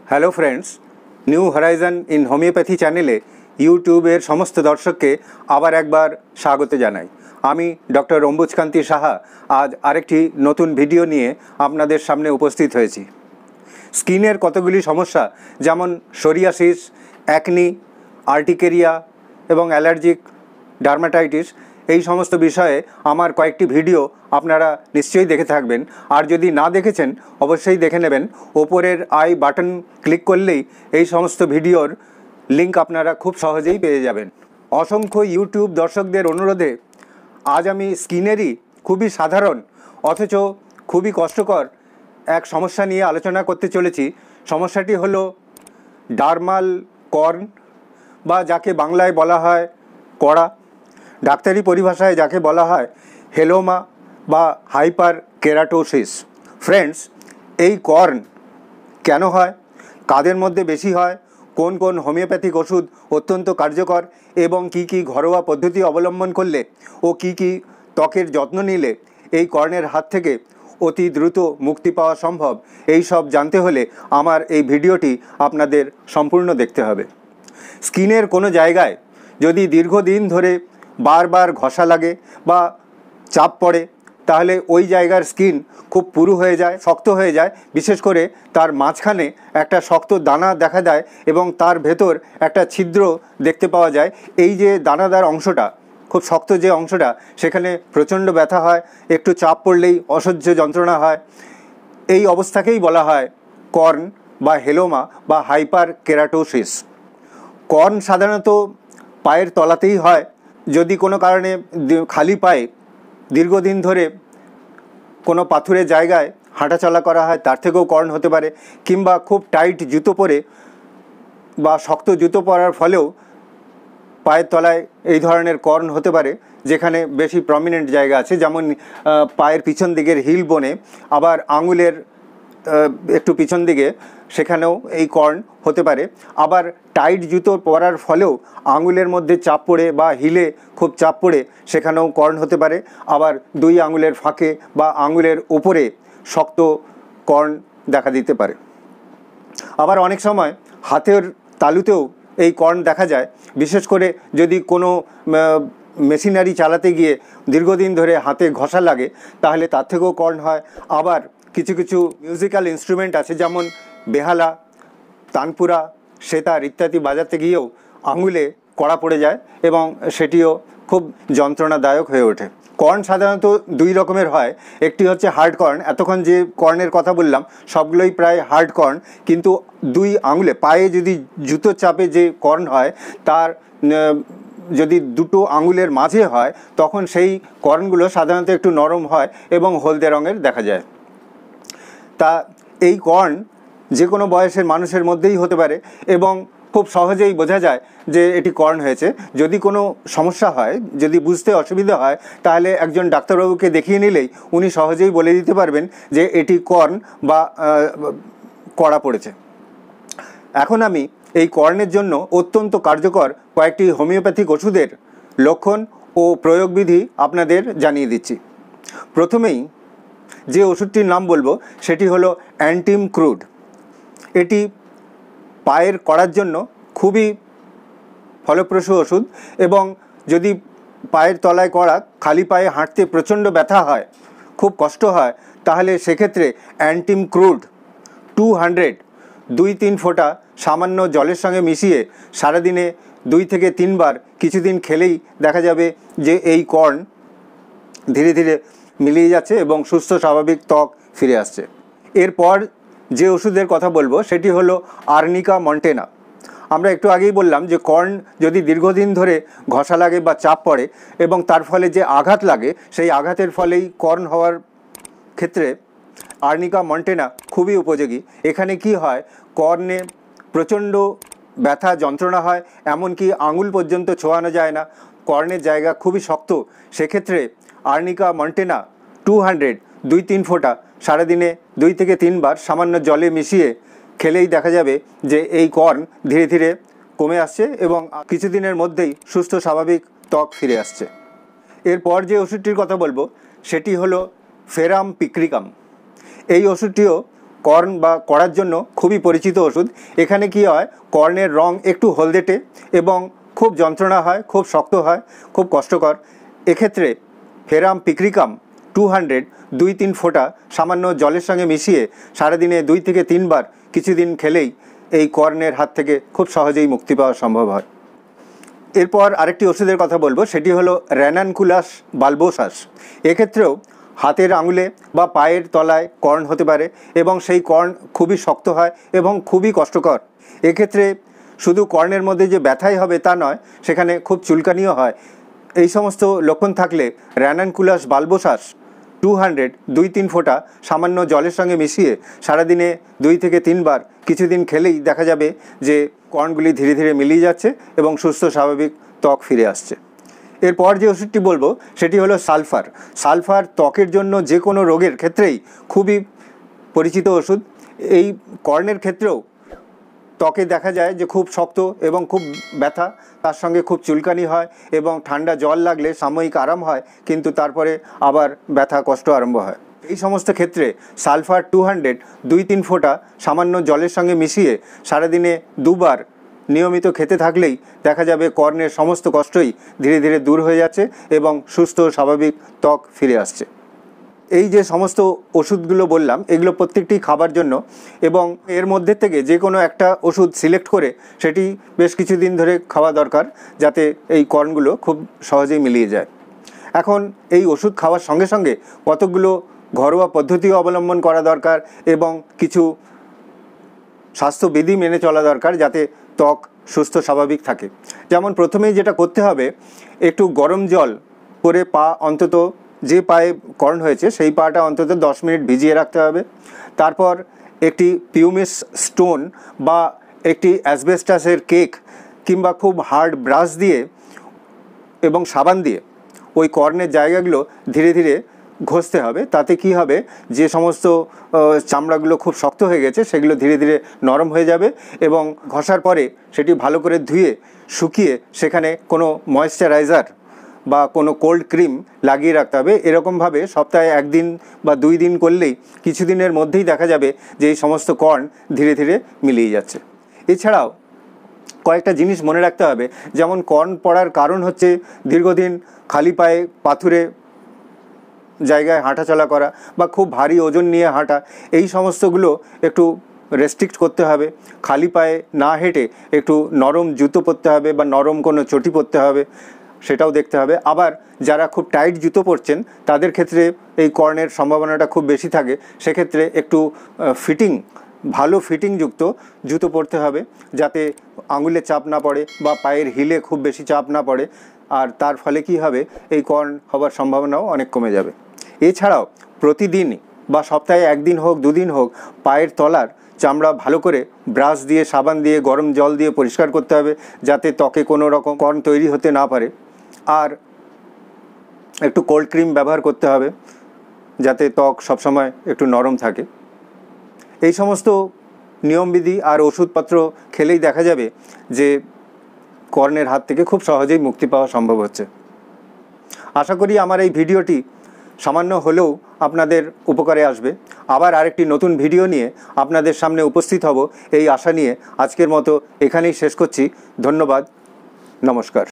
Hello friends, new horizon in homeopathy চ্যানেলে ইউটিউবের সমস্ত দর্শককে আবার একবার স্বাগত জানাই। আমি ডক্টর অম্বুজকান্তি সাহা আজ আরেকটি নতুন ভিডিও নিয়ে আপনাদের সামনে উপস্থিত হয়েছি। স্কিনের কতগুলি সমস্যা যেমন সোরিয়াসিস, অ্যাকনি, আর্টিকেরিয়া এবং অ্যালার্জিক ডার্মাটাইটিস, এই সমস্ত বিষয়ে আমার কয়েকটি ভিডিও আপনারা নিশ্চয়ই দেখে থাকবেন। আর যদি না দেখেছেন অবশ্যই দেখে নেবেন। ওপরের আই বাটন ক্লিক করলেই এই সমস্ত ভিডিওর লিঙ্ক আপনারা খুব সহজেই পেয়ে যাবেন। অসংখ্য ইউটিউব দর্শকদের অনুরোধে আজ আমি স্কিনেরই খুবই সাধারণ অথচ খুবই কষ্টকর এক সমস্যা নিয়ে আলোচনা করতে চলেছি। সমস্যাটি হলো ডার্মাল কর্ন, বা যাকে বাংলায় বলা হয় কড়া, ডাক্তারি পরিভাষায় যাকে বলা হয় হেলোমা বা হাইপার কেরাটোসিস। ফ্রেন্ডস, এই কর্ন কেন হয়, কাদের মধ্যে বেশি হয়, কোন কোন হোমিওপ্যাথিক ওষুধ অত্যন্ত কার্যকর এবং কি কি ঘরোয়া পদ্ধতি অবলম্বন করলে ও কি কি ত্বকের যত্ন নিলে এই কর্নের হাত থেকে অতি দ্রুত মুক্তি পাওয়া সম্ভব, এই সব জানতে হলে আমার এই ভিডিওটি আপনাদের সম্পূর্ণ দেখতে হবে। স্কিনের কোনো জায়গায় যদি দীর্ঘদিন ধরে বারবার ঘষা লাগে বা চাপ পড়ে, তাহলে ওই জায়গার স্কিন খুব পুরু হয়ে যায়, শক্ত হয়ে যায়। বিশেষ করে তার মাঝখানে একটা শক্ত দানা দেখা দেয় এবং তার ভেতর একটা ছিদ্র দেখতে পাওয়া যায়। এই যে দানাদার অংশটা, খুব শক্ত যে অংশটা, সেখানে প্রচণ্ড ব্যথা হয়, একটু চাপ পড়লেই অসহ্য যন্ত্রণা হয়। এই অবস্থাকেই বলা হয় কর্ন বা হেলোমা বা হাইপার কেরাটোসিস। কর্ন সাধারণত পায়ের তলাতেই হয়। যদি কোনো কারণে খালি পায়ে দীর্ঘদিন ধরে কোনো পাথুরের জায়গায় হাঁটাচলা করা হয়, তার থেকেও কর্ন হতে পারে। কিংবা খুব টাইট জুতো পরে বা শক্ত জুতো পরার ফলেও পায়ের তলায় এই ধরনের কর্ন হতে পারে, যেখানে বেশি প্রমিনেন্ট জায়গা আছে, যেমন পায়ের পিছন দিকের হিল বোনে, আবার আঙুলের একটু পিছন দিকে, সেখানেও এই কর্ন হতে পারে। আবার টাইট জুতো পরার ফলেও আঙুলের মধ্যে চাপ পড়ে বা হিলে খুব চাপ পড়ে সেখানেও কর্ন হতে পারে। আবার দুই আঙুলের ফাঁকে বা আঙুলের উপরে শক্ত কর্ন দেখা দিতে পারে। আবার অনেক সময় হাতের তালুতেও এই কর্ন দেখা যায়। বিশেষ করে যদি কোনো মেশিনারি চালাতে গিয়ে দীর্ঘদিন ধরে হাতে ঘষা লাগে, তাহলে তার থেকেও কর্ন হয়। আবার কিছু কিছু মিউজিক্যাল ইনস্ট্রুমেন্ট আছে, যেমন বেহালা, তানপুরা, সেতার ইত্যাদি বাজাতে গিয়েও আঙুলে কড়া পড়ে যায় এবং সেটিও খুব যন্ত্রণাদায়ক হয়ে ওঠে। কর্ন সাধারণত দুই রকমের হয়। একটি হচ্ছে হার্ড কর্ন। এতক্ষণ যে কর্নের কথা বললাম সবগুলোই প্রায় হার্ড কর্ন, কিন্তু দুই আঙুলে, পায়ে যদি জুতো চাপে যে কর্ন হয়, তার যদি দুটো আঙুলের মাঝে হয়, তখন সেই কর্নগুলো সাধারণত একটু নরম হয় এবং হলদে রঙের দেখা যায়। তা এই কর্ন যে কোনো বয়সের মানুষের মধ্যেই হতে পারে এবং খুব সহজেই বোঝা যায় যে এটি কর্ন হয়েছে। যদি কোনো সমস্যা হয়, যদি বুঝতে অসুবিধা হয়, তাহলে একজন ডাক্তারবাবুকে দেখিয়ে নিলেই উনি সহজেই বলে দিতে পারবেন যে এটি কর্ন বা কড়া পড়েছে। এখন আমি এই কর্নের জন্য অত্যন্ত কার্যকর কয়েকটি হোমিওপ্যাথিক ওষুধের লক্ষণ ও প্রয়োগবিধি আপনাদের জানিয়ে দিচ্ছি। প্রথমেই যে ওষুধটির নাম বলবো সেটি হলো অ্যান্টিম ক্রুড। এটি পায়ের কড়ার জন্য খুবই ফলপ্রসূ ওষুধ এবং যদি পায়ের তলায় কড়া, খালি পায়ে হাঁটতে প্রচণ্ড ব্যথা হয়, খুব কষ্ট হয়, তাহলে সেক্ষেত্রে অ্যান্টিম ক্রুড 200 2-3 ফোঁটা সামান্য জলের সঙ্গে মিশিয়ে সারাদিনে 2 থেকে 3 বার কিছুদিন খেলেই দেখা যাবে যে এই কর্ন ধীরে ধীরে মিলিয়ে যাচ্ছে এবং সুস্থ স্বাভাবিক ত্বক ফিরে আসছে। এরপর যে ওষুধের কথা বলবো সেটি হলো আর্নিকা মন্টেনা। আমরা একটু আগেই বললাম যে কর্ন যদি দীর্ঘদিন ধরে ঘষা লাগে বা চাপ পড়ে এবং তার ফলে যে আঘাত লাগে, সেই আঘাতের ফলেই কর্ন হওয়ার ক্ষেত্রে আর্নিকা মন্টেনা খুবই উপযোগী। এখানে কি হয়, কর্নে প্রচণ্ড ব্যথা যন্ত্রণা হয়, এমনকি আঙুল পর্যন্ত ছোঁয়ানো যায় না, কর্নের জায়গা খুবই শক্ত। সেক্ষেত্রে আর্নিকা মন্টেনা 200 2-3 ফোঁটা সারাদিনে 2 থেকে 3 বার সামান্য জলে মিশিয়ে খেলেই দেখা যাবে যে এই কর্ন ধীরে ধীরে কমে আসছে এবং কিছুদিনের মধ্যেই সুস্থ স্বাভাবিক ত্বক ফিরে আসছে। এরপর যে ওষুধটির কথা বলবো সেটি হলো ফেরাম পিক্রিকাম। এই ওষুধটিও কর্ন বা কড়ার জন্য খুবই পরিচিত ওষুধ। এখানে কি হয়, কর্নের রং একটু হলদেটে এবং খুব যন্ত্রণা হয়, খুব শক্ত হয়, খুব কষ্টকর। এক্ষেত্রে ফেরাম পিক্রিকাম 200 2-3 ফোঁটা সামান্য জলের সঙ্গে মিশিয়ে সারাদিনে 2 থেকে 3 বার কিছুদিন খেলেই এই কর্নের হাত থেকে খুব সহজেই মুক্তি পাওয়া সম্ভব হয়। এরপর আরেকটি ওষুধের কথা বলবো, সেটি হলো র্যানানকুলাস বালবোসাস। এক্ষেত্রেও হাতের আঙুলে বা পায়ের তলায় কর্ন হতে পারে এবং সেই কর্ন খুবই শক্ত হয় এবং খুবই কষ্টকর। এক্ষেত্রে শুধু কর্নের মধ্যে যে ব্যথাই হবে তা নয়, সেখানে খুব চুলকানিও হয়। এই সমস্ত লক্ষণ থাকলে র্যানানকুলাস বালবোসাস 200 2-3 ফোঁটা সামান্য জলের সঙ্গে মিশিয়ে সারাদিনে 2 থেকে 3 বার কিছুদিন খেলেই দেখা যাবে যে কর্নগুলি ধীরে ধীরে মিলিয়ে যাচ্ছে এবং সুস্থ স্বাভাবিক ত্বক ফিরে আসছে। এরপর যে ওষুধটি বলবো সেটি হলো সালফার। সালফার ত্বকের জন্য যে কোনো রোগের ক্ষেত্রেই খুবই পরিচিত ওষুধ। এই কর্নের ক্ষেত্রেও ত্বকে দেখা যায় যে খুব শক্ত এবং খুব ব্যথা, তার সঙ্গে খুব চুলকানি হয় এবং ঠান্ডা জল লাগলে সাময়িক আরাম হয়, কিন্তু তারপরে আবার ব্যথা কষ্ট আরম্ভ হয়। এই সমস্ত ক্ষেত্রে সালফার 200 2-3 ফোঁটা সামান্য জলের সঙ্গে মিশিয়ে সারাদিনে 2 বার নিয়মিত খেতে থাকলেই দেখা যাবে কর্নের সমস্ত কষ্টই ধীরে ধীরে দূর হয়ে যাচ্ছে এবং সুস্থ স্বাভাবিক ত্বক ফিরে আসছে। এই যে সমস্ত ওষুধগুলো বললাম, এগুলো প্রত্যেকটি খাবার জন্য, এবং এর মধ্যে থেকে যে কোনো একটা ওষুধ সিলেক্ট করে সেটি বেশ কিছুদিন ধরে খাওয়া দরকার, যাতে এই কর্নগুলো খুব সহজেই মিলিয়ে যায়। এখন এই ওষুধ খাওয়ার সঙ্গে সঙ্গে কতকগুলো ঘরোয়া পদ্ধতিও অবলম্বন করা দরকার এবং কিছু স্বাস্থ্যবিধি মেনে চলা দরকার, যাতে ত্বক সুস্থ স্বাভাবিক থাকে। যেমন প্রথমেই যেটা করতে হবে, একটু গরম জল করে পা অন্তত, যে পায়ে কর্ন হয়েছে সেই পাটা অন্তত 10 মিনিট ভিজিয়ে রাখতে হবে। তারপর একটি পিউমিস স্টোন বা একটি অ্যাসবেস্টাসের কেক কিংবা খুব হার্ড ব্রাশ দিয়ে এবং সাবান দিয়ে ওই কর্নের জায়গাগুলো ধীরে ধীরে ঘষতে হবে। তাতে কি হবে, যে সমস্ত চামড়াগুলো খুব শক্ত হয়ে গেছে সেগুলো ধীরে ধীরে নরম হয়ে যাবে এবং ঘষার পরে সেটি ভালো করে ধুয়ে শুকিয়ে সেখানে কোনো ময়েশ্চারাইজার বা কোনো কোল্ড ক্রিম লাগিয়ে রাখতে হবে। এরকমভাবে সপ্তাহে 1 দিন বা 2 দিন করলেই কিছুদিনের মধ্যেই দেখা যাবে যে এই সমস্ত কর্ন ধীরে ধীরে মিলিয়ে যাচ্ছে। এছাড়াও কয়েকটা জিনিস মনে রাখতে হবে, যেমন কর্ন পড়ার কারণ হচ্ছে দীর্ঘদিন খালি পায়ে পাথুরে জায়গায় হাঁটাচলা করা বা খুব ভারী ওজন নিয়ে হাঁটা, এই সমস্তগুলো একটু রেস্ট্রিক্ট করতে হবে। খালি পায়ে না হেঁটে একটু নরম জুতো পরতে হবে বা নরম কোনো চটি পরতে হবে, সেটাও দেখতে হবে। আবার যারা খুব টাইট জুতো পরছেন তাদের ক্ষেত্রে এই কর্নের সম্ভাবনাটা খুব বেশি থাকে, সেক্ষেত্রে একটু ভালো ফিটিংযুক্ত জুতো পরতে হবে, যাতে আঙুলে চাপ না পড়ে বা পায়ের হিলে খুব বেশি চাপ না পড়ে, আর তার ফলে কি হবে, এই কর্ন হবার সম্ভাবনাও অনেক কমে যাবে। এছাড়াও প্রতিদিন বা সপ্তাহে 1 দিন হোক 2 দিন হোক পায়ের তলার চামড়া ভালো করে ব্রাশ দিয়ে, সাবান দিয়ে, গরম জল দিয়ে পরিষ্কার করতে হবে, যাতে ত্বকে কোনো রকম কর্ন তৈরি হতে না পারে। আর একটু কোল্ড ক্রিম ব্যবহার করতে হবে, যাতে ত্বক সবসময় একটু নরম থাকে। এই সমস্ত নিয়মবিধি আর ওষুধপত্র খেলেই দেখা যাবে যে কর্নের হাত থেকে খুব সহজেই মুক্তি পাওয়া সম্ভব হচ্ছে। আশা করি আমার এই ভিডিওটি সামান্য হলেও আপনাদের উপকারে আসবে। আবার আরেকটি নতুন ভিডিও নিয়ে আপনাদের সামনে উপস্থিত হব এই আশা নিয়ে আজকের মতো এখানেই শেষ করছি। ধন্যবাদ, নমস্কার।